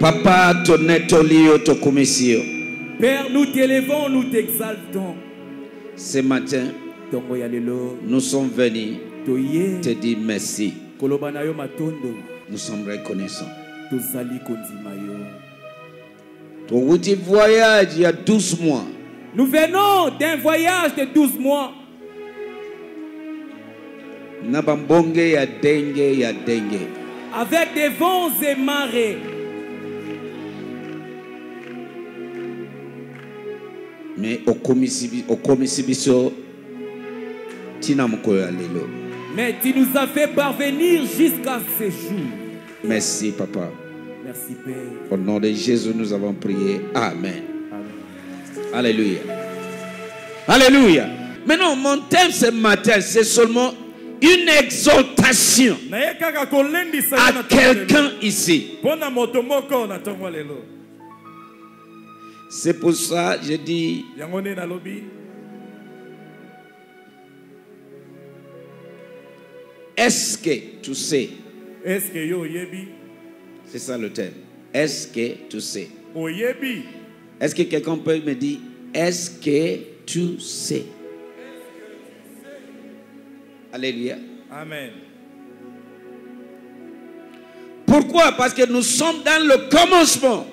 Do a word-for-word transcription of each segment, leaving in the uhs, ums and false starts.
Papa, tonetolio tokumisio. Père, nous t'élevons, nous t'exaltons. Ce matin, nous sommes venus te dire merci. Nous sommes reconnaissants. Ton petit voyage il y a douze mois. Nous venons d'un voyage de douze mois. Nabambonge ya dengue ya dengue. Avec des vents et marées. Mais au commissaire, mais tu nous as fait parvenir jusqu'à ce jour. Merci, Papa. Merci, Père. Au nom de Jésus, nous avons prié. Amen. Amen. Alléluia. Alléluia. Maintenant, mon thème ce matin, c'est seulement une exaltation à quelqu'un ici. C'est pour ça que je dis, est-ce que tu sais? Est-ce que yo yebi? C'est ça le thème. Est-ce que tu sais? Est-ce que quelqu'un peut me dire, est-ce que tu sais? Alléluia. Amen. Pourquoi? Parce que nous sommes dans le commencement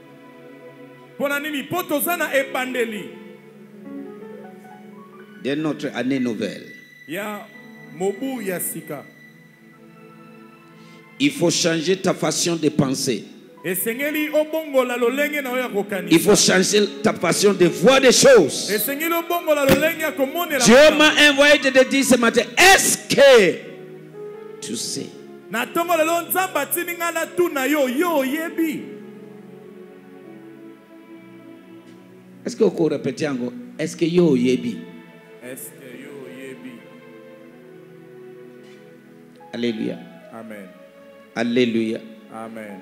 de notre année nouvelle. Il faut changer ta façon de penser. Il faut changer ta façon de voir des choses. Dieu m'a envoyé de te dire ce matin, est-ce que tu sais? Est-ce que vous pouvez répéter encore? Est-ce que yo yebi? Est-ce que yo yebi? Alléluia. Amen. Alléluia. Amen.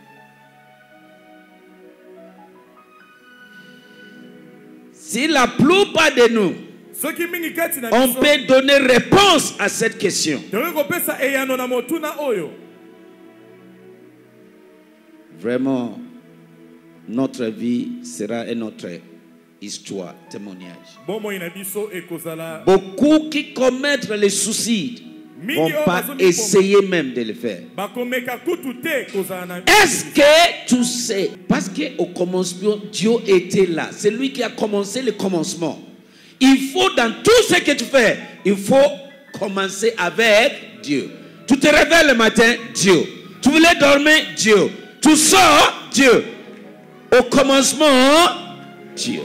Si la plupart de nous, on peut donner réponse à cette question. Vraiment, notre vie sera une autre histoire, témoignage. Beaucoup qui commettent les suicides ne vont pas essayer même de le faire. Est-ce que tu sais? Parce qu'au commencement, Dieu était là. C'est lui qui a commencé le commencement. Il faut, dans tout ce que tu fais, il faut commencer avec Dieu. Tu te réveilles le matin, Dieu. Tu voulais dormir, Dieu. Tu sors, Dieu. Au commencement, Dieu.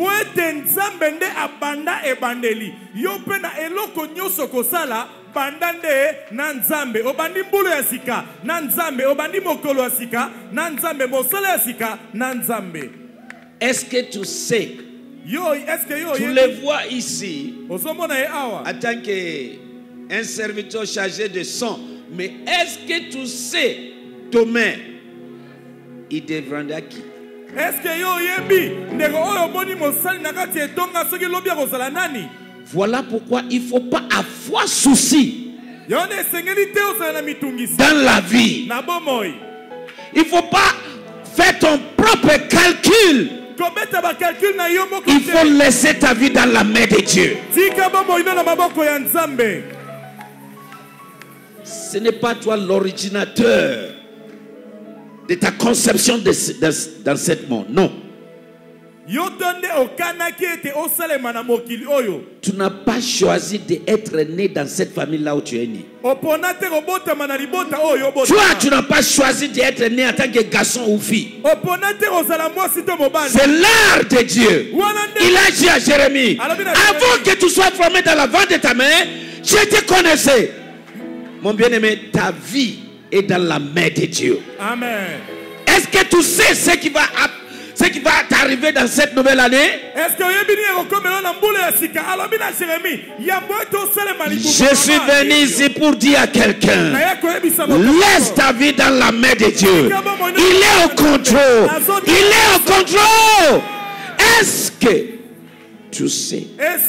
Bandande na nzambe obandi mbulu ya sika na nzambe obandi mokolo ya sika na nzambe mosala ya sika na nzambe. Est-ce que tu sais? Yo, est-ce que yo tu le vois ici en tant qu'un serviteur chargé de son, mais est-ce que tu sais demain il deviendra qui? Est-ce que yo yebi ndeko oyo boni mosali na kati etonga soki lobi akozala nani? Voilà pourquoi il ne faut pas avoir souci dans la vie. Il ne faut pas faire ton propre calcul. Il faut laisser ta vie dans la main de Dieu. Ce n'est pas toi l'originateur de ta conception de, de, dans ce monde. Non. Tu n'as pas choisi d'être né dans cette famille-là où tu es né. Toi, tu n'as pas choisi d'être né en tant que garçon ou fille. C'est l'art de Dieu. Il a dit à Jérémie, avant que tu sois formé dans la ventre de ta mère, je te connaissais. Mon bien-aimé, ta vie est dans la main de Dieu. Amen. Est-ce que tu sais ce qui va Ce qui va t'arriver dans cette nouvelle année? Je suis venu ici pour dire à quelqu'un, laisse ta vie dans la main de Dieu. Il est au contrôle. Il est au contrôle. Est-ce que tu sais?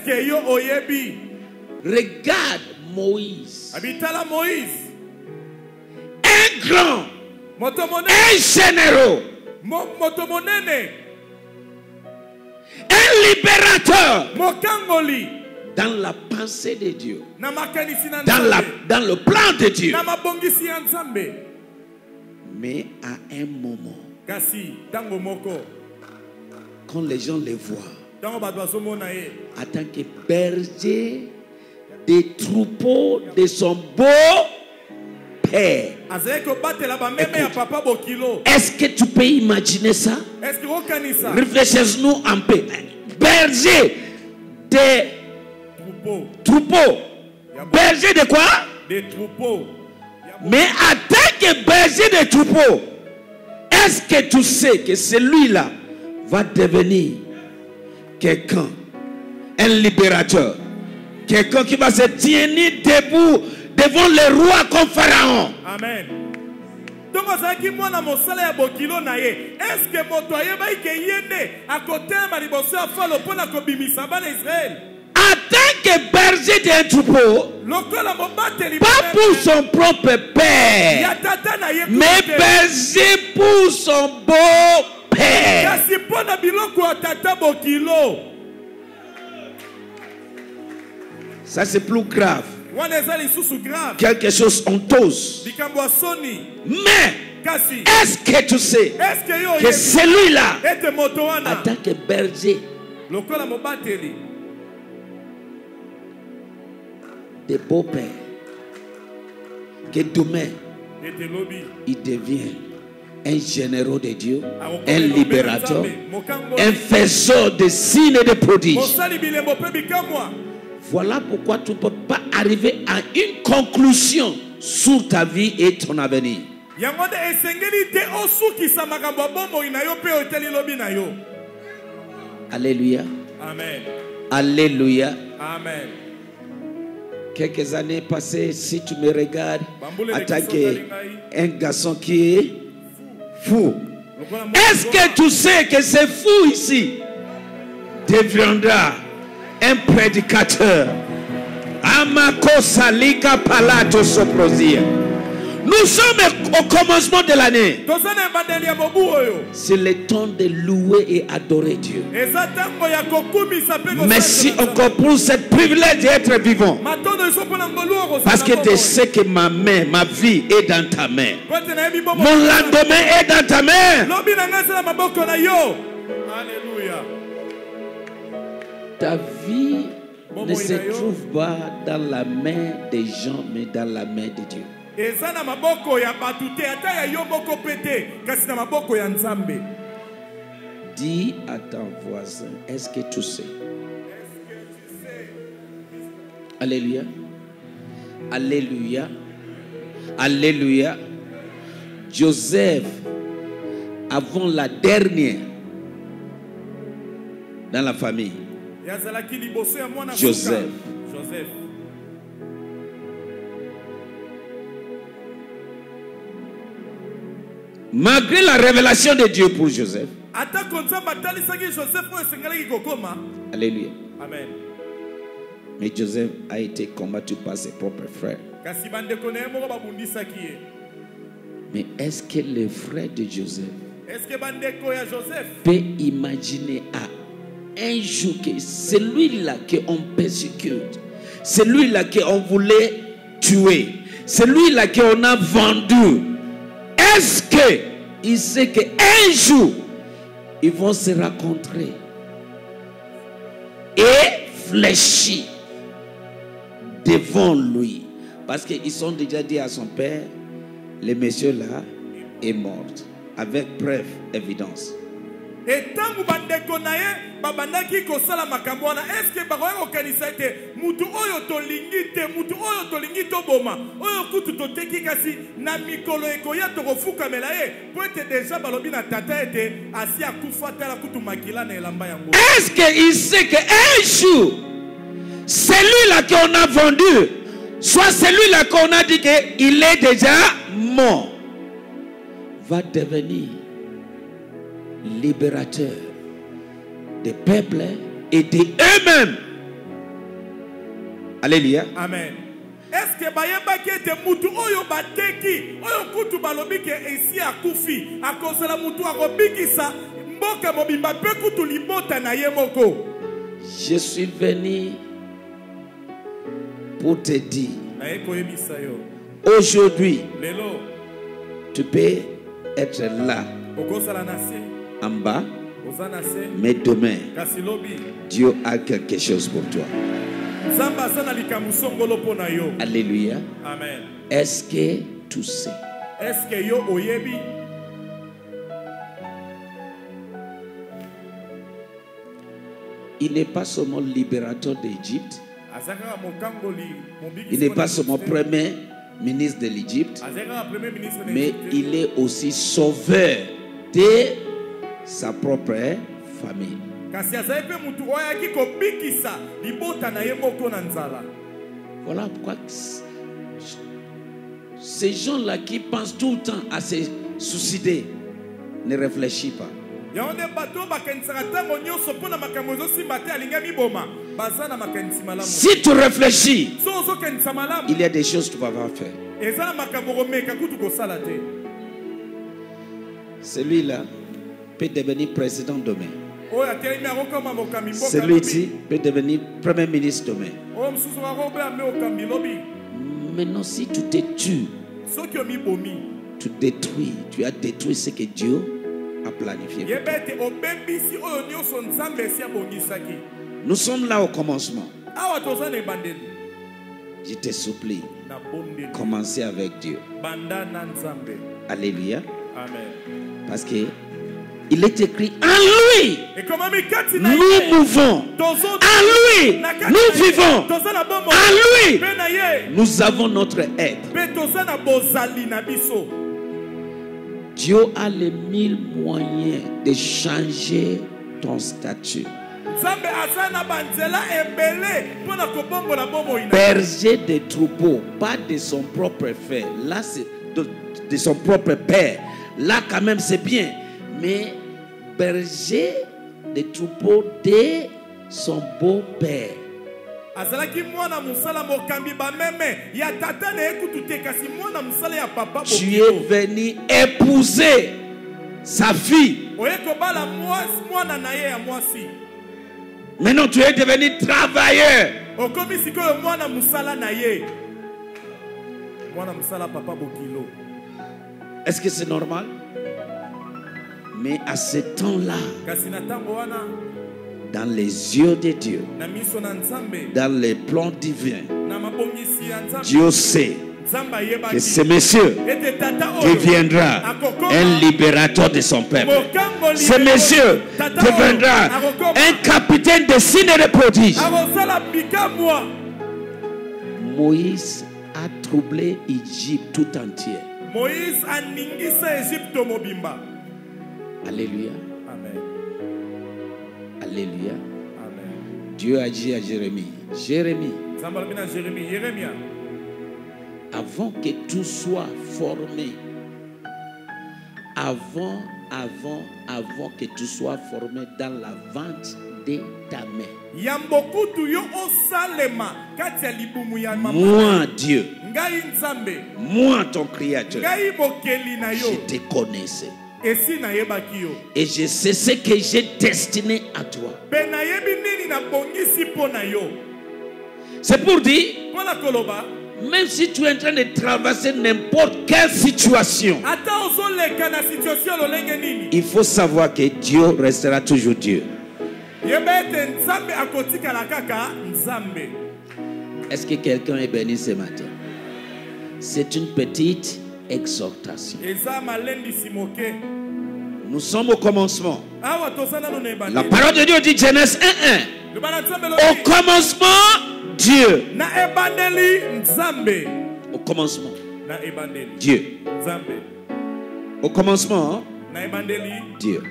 Regarde Moïse. Un grand, un généraux. moto monene. Un libérateur. Mokangoli. Dans la pensée de Dieu. Na makanisi na Dans, Nzambe. la, dans le plan de Dieu. Na mabongisi ya Nzambe. Mais à un moment, Kasi tango moko. quand les gens les voient, Tango bato bazomona ye. en tant que berger des troupeaux de son beau père. Azali ko batela ba meme ya papa bokilo. Est-ce que tu peux imaginer ça? Est-ce que vous connaissez ça? Réfléchissez-nous un peu. Berger des Troupeau. troupeaux. Berger de quoi? Des troupeaux. Mais en tant que berger des troupeaux, est-ce que tu sais que celui-là va devenir quelqu'un, un libérateur, quelqu'un qui va se tenir debout devant le roi comme Pharaon? Amen. Donc azaki mwana mosala ya bokilo na ye. Est-ce que moto ayeba ke yende à côté ma liboso ya falo pona ko bimisa bana Israël? En tant que berger d'un troupeau, Lokola mobateli pas pour son propre père, ya tata na ye. mais berger pour son beau père. Kasi pona biloko ya tata bokilo. Ça c'est plus grave. Wana ezali susu grave. Quelque chose honteux. Likambo soni. Mais Kasi est-ce que tu sais est-ce que yo que celui-là, ete moto en wana tant que berger lokola mobateli de beau père, que demain ete lobi il devient un généraux de Dieu, un libérateur, un faiseur de signes et de prodiges. mosali bilembo pe bikamwa. Voilà pourquoi tu ne peux pas arriver à une conclusion sur ta vie et ton avenir. Yango de esengeli te osukisa makambo bombo ina yo pe oteli lobi na yo. Alléluia. Amen. Alléluia. Amen. Quelques années passées, si tu me regardes Bamboule en le tant kiso qu'un garçon qui est fou, est-ce que tu sais que c'est fou ici deviendra un prédicateur? Amako Salika Palato Soprosia. Nous sommes au commencement de l'année. Tozana bandeli ya mobu oyo. C'est le temps de louer et adorer Dieu. Eza tango ya kokumisa pe ko. Merci encore pour ce privilège d'être vivant. Matondo eso pona ngolu oko. Parce que tu sais que ma main, ma vie est dans ta main. Pote na yebi bombo. Mon lendemain est dans ta main. Lobi na ngasa na maboko na yo. Alléluia. Ta vie ne se trouve pas dans la main des gens, mais dans la main de Dieu. Eza na maboko ya batute ata ya yo moko pete kasi na maboko ya Nzambe. Dis à ton voisin, est-ce que tu sais? Alléluia. Alléluia. Alléluia. Joseph, avant la dernière dans la famille, Joseph. Joseph. Malgré la révélation de Dieu pour Joseph. Alléluia. Amen. Mais Joseph a été combattu par ses propres frères. Mais est-ce que les frères de Joseph peut imaginer à un jour que celui-là qu'on persécute, celui-là qu'on voulait tuer, celui-là qu'on a vendu, est-ce qu'il sait qu'un jour ils vont se rencontrer et fléchir devant lui? Parce qu'ils ont déjà dit à son père, le monsieur là est mort, avec preuve, évidence. Et tant que bandeko naye babandaki ko sala makambo wana, est-ce que bakoya ko kanisa te mutu oyo tolingi te mutu oyo tolingi to boma oyo kutu toteki kasi na mikolo ekoya to kofuka melaye po ete déjà balobi na tata ete asi akufa tala kutu makila na elamba yango. Est-ce qu'il sait qu'un jour celui-là qu'on a vendu, soit celui-là qu'on a dit qu'il est déjà mort, va devenir libérateur des peuples et de eux-mêmes? Alléluia. Amen. Est-ce que bayebaki ete mutu oyo bateki oyo kutu balobiki esi akufi akozala mutu akobikisa mboka mobimba pe kutu libota na ye moko? Je suis venu pour te dire, aujourd'hui, tu peux être là, en bas, mais demain, Dieu a quelque chose pour toi. Alléluia. Amen. Est-ce que tu sais? Est-ce que yo oyebi? Il n'est pas seulement libérateur d'Égypte. Il n'est pas seulement premier ministre de l'Égypte, mais il est aussi sauveur de sa propre famille. Voilà pourquoi ces gens-là qui pensent tout le temps à se suicider ne réfléchissent pas. Si tu réfléchis, il y a des choses que tu vas faire. Celui-là peut devenir président demain. Celui-ci peut devenir premier ministre demain. Maintenant, si tu te tues, tu détruis, tu as détruit ce que Dieu a planifié. Nous sommes là au commencement. Je te supplie, commencez avec Dieu. Alléluia. Parce que il est écrit en lui, nous mouvons. En lui, nous vivons. En lui, nous avons notre aide. Dieu a les mille moyens de changer ton statut. Berger des troupeaux, pas de son propre frère. Là, c'est de, de son propre père. Là, quand même, c'est bien. Mais berger des troupeaux de son beau-père. Tu es venu épouser sa fille. Maintenant tu es devenu travailleur. Est-ce que c'est normal? Mais à ce temps-là, dans les yeux de Dieu, dans les plans divins, Dieu sait que ce monsieur deviendra un libérateur de son peuple. Ce monsieur deviendra un capitaine de signes et de prodiges. Moïse a troublé l'Égypte tout entière. Moïse a ningisa Égypte mobimba. Alléluia. Amen. Alléluia. Amen. Dieu a dit à Jérémie, Jérémie, Jérémie, avant que tout soit formé, avant, avant, avant que tout soit formé dans la vente de ta main. Moi, Dieu, moi, ton Créateur, je te connaissais. Et je sais ce que j'ai destiné à toi. C'est pour dire, même si tu es en train de traverser n'importe quelle situation, il faut savoir que Dieu restera toujours Dieu. Est-ce que quelqu'un est béni ce matin? C'est une petite exhortation. Nous sommes au commencement. La parole de Dieu dit Genèse un un. Au commencement, Dieu. Au commencement, Dieu. Au commencement, Dieu.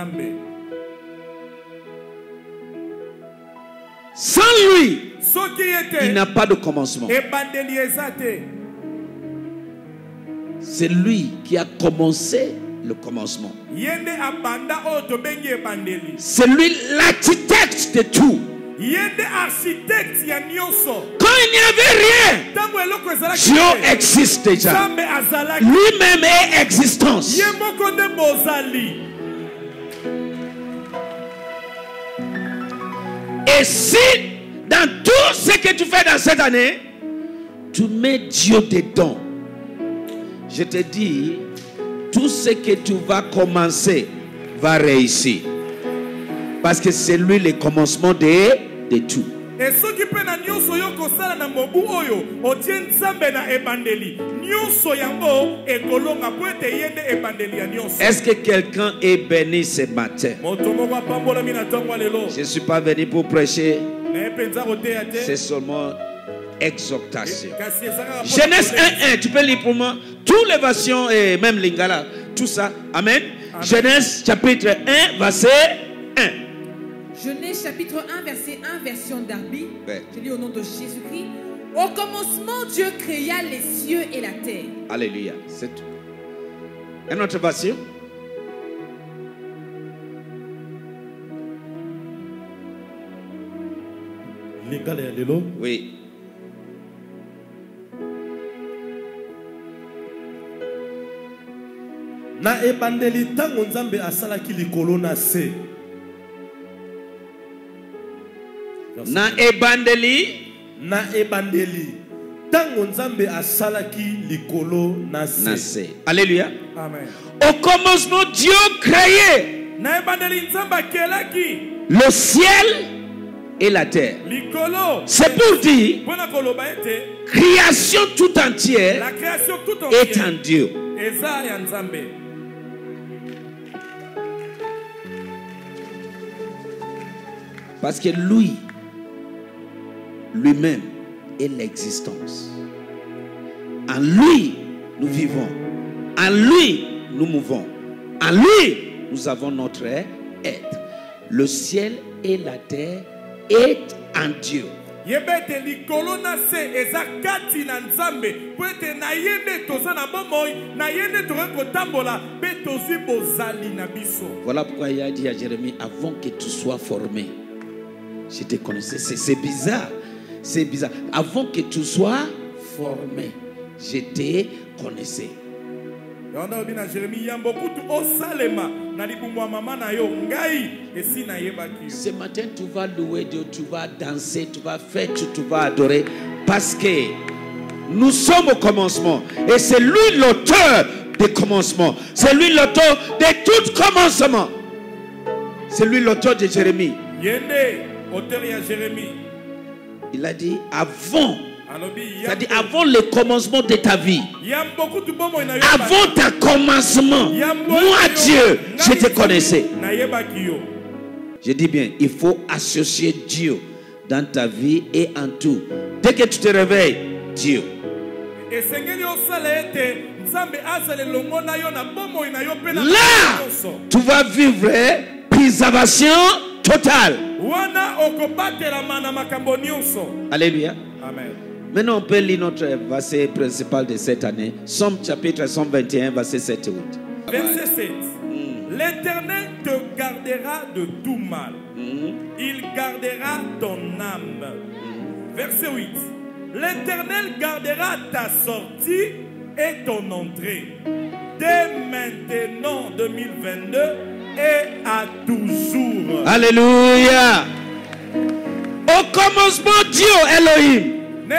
Sans lui, il n'a pas de commencement. C'est lui qui a commencé le commencement. C'est lui l'architecte de tout. Yende architecte ya nyonso. Quand il n'y avait rien, Tango eloko ezalaki. Dieu existe déjà. Nzambe azalaki. Lui-même est existence. Ye moko nde bozali. Et si dans tout ce que tu fais dans cette année, tu mets Dieu dedans, je te dis, tout ce que tu vas commencer va réussir. Parce que c'est lui le commencement de, de tout. Et ce qui peut na nyonso yo kosala na mobu oyo, otie nzambe na ebandeli. Nyonso yango ekolonga po ete yende ebandeli ya nyonso. Est-ce que quelqu'un est béni ce matin? Moto moko apambola mina ntango lelo. Je ne suis pas venu pour prêcher, Na epenza koteya te. c'est seulement exhortation. Kasi ezaka. Genèse un un, tu peux lire pour moi toutes les versions et même Lingala, tout ça. Amen. Amen. Genèse chapitre un, verset un. Genèse chapitre un, verset un, version Darby. Ouais. Je lis au nom de Jésus-Christ. Au commencement, Dieu créa les cieux et la terre. Alléluia. C'est tout. Une autre version. Lingala ya lelo. Oui. Na ebandeli tango nzambe asalaki likolo na se. Na ebandeli. Na ebandeli tango nzambe asalaki likolo na se. Na se. Alléluia. Amen. Au commencement, Dieu créait Na ebandeli nzambe akelaki le ciel et la terre. likolo. C'est pour dire, Pona koloba ete création tout entière la création tout est entière en Dieu. eza ya nzambe. Parce que lui, lui-même est l'existence. En lui, nous vivons. En lui, nous mouvons. En lui, nous avons notre être. Le ciel et la terre est en Dieu. Yebete likolo na se eza kati na nzambe po ete na yende toza na bomoi na yende tokoki kotambola mpe tozwi bozali na biso. Voilà pourquoi il a dit à Jérémie, avant que tu sois formé, je te connaissais. C'est bizarre. C'est bizarre. Avant que tu sois formé, je te connaissais. Yonda obi na Jérémie yambo kutu osalema na libumu ya mama na yo ngai esi na yebaki. Ce matin, tu vas louer Dieu, tu vas danser, tu vas faire, tu, tu vas adorer. Parce que nous sommes au commencement. Et c'est lui l'auteur des commencements. C'est lui l'auteur de tout commencement. C'est lui l'auteur de Jérémie. Yende auteur ya Jérémie. Il a dit avant. Alobi C'est-à-dire avant le commencement de ta vie. yambo kutu bomo na yo. Avant ta commencement. Moi, Dieu, je te connaissais. Na yebaki yo. Je dis bien, il faut associer Dieu dans ta vie et en tout. Dès que tu te réveilles, Dieu. Là, tu vas vivre préservation totale. Alléluia. Amen. Maintenant, on peut lire notre verset principal de cette année. Somme chapitre cent vingt et un, verset sept et huit. Verset sept. Mm. L'Éternel te gardera de tout mal. Mm. Il gardera ton âme. Mm. Verset huit. L'Éternel gardera ta sortie et ton entrée. Dès maintenant, deux mille vingt-deux, et à toujours. Alléluia. Au commencement, Dieu Elohim.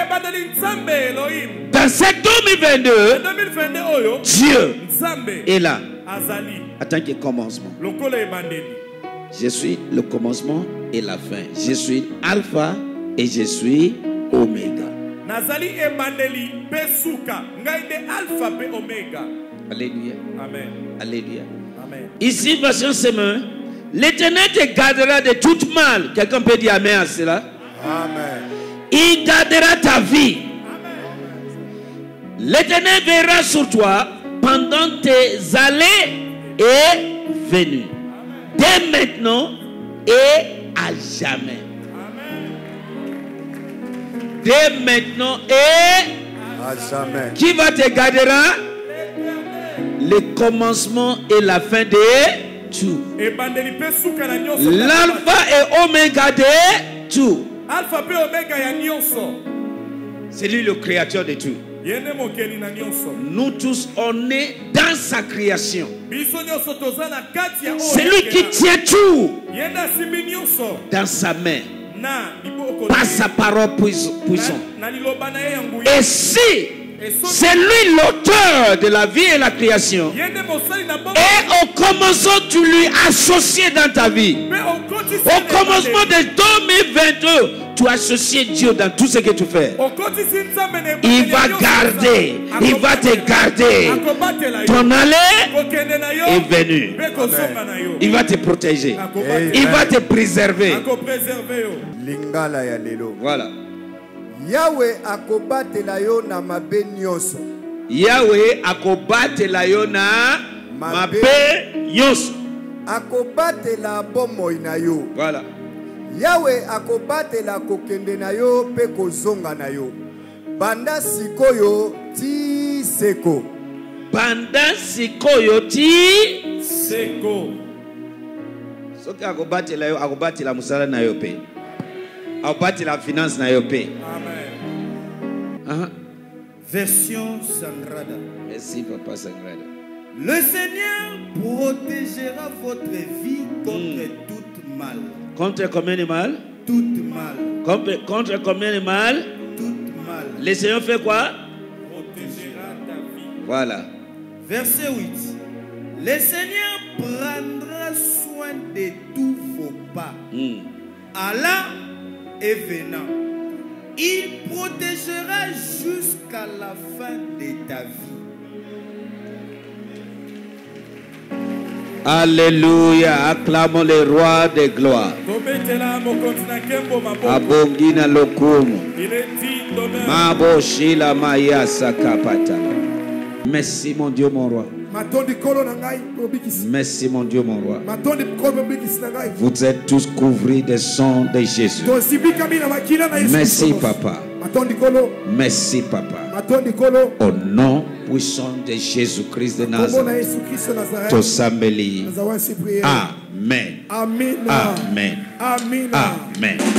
Dans cette deux mille vingt-deux, Dieu est là. En tant que commencement. Je suis le commencement et la fin. Je suis Alpha et je suis Oméga. Alléluia. Amen. Alléluia. Amen. Ici, version Sémin, l'Éternel te gardera de tout mal. Quelqu'un peut dire Amen à cela? Amen. Il gardera ta vie. L'Éternel verra sur toi pendant tes allées et venues. Dès maintenant et à jamais. Dès maintenant et à jamais. Qui va te gardera? Le commencement et la fin de tout. L'alpha et oméga de tout. Alpha pe omega ya nyonso. C'est lui le créateur de tout. Yende mokeli na nyonso. Nous tous, on est dans sa création. Biso nyonso toza na kati ya o. C'est lui qui tient tout Yenda simbi nyonso. dans sa main. Na liboko. Par sa parole puissante. Na liloba na ye ya nguya. Et si c'est lui l'auteur de la vie et la création, Yende mosali na bongo. et au commencement tu lui associé dans ta vie, Pe okoti au commencement de deux mille vingt-deux, tu associé Dieu dans tout ce que tu fais. Il va garder, il va te garder. Ton aller est venu. Il va te protéger. Il va te préserver. Lingala ya lelo. Voilà. Yahweh akobatela yo na mabe nyonso. Yahweh akobatela yo na mabe nyonso. Akobatela bomoi na yo. Voilà. Yahweh akobatela kokende na yo pe kozonga na yo. Banda sikoyo ti seko. Banda sikoyo ti seko. Soki akobatela yo, akobatela musala na yo pe. Akobatela finance na yo pe. Amen. Uh-huh. Version Sangrada. Merci Papa Sangrada. Le Seigneur protégera votre vie contre mm. toute mal. Contre combien de mal? Toute mal. Contre, contre combien de mal? Toute mal. Le Seigneur fait quoi? Protégera ta vie. Voilà. Verset huit. Le Seigneur prendra soin de tous vos pas. Mm. Allant et venant. Il protégera jusqu'à la fin de ta vie. Alléluia, acclamons le roi de gloire. Abongina lokumu. Maboshila maya sakapata. Merci mon Dieu mon roi. Merci mon Dieu mon roi. Vous êtes tous couverts des sang de Jésus. Merci papa. Merci papa. Au nom puissant de Jésus-Christ de Nazareth. Tosambeli. Amen. Amen. Amen. Amen.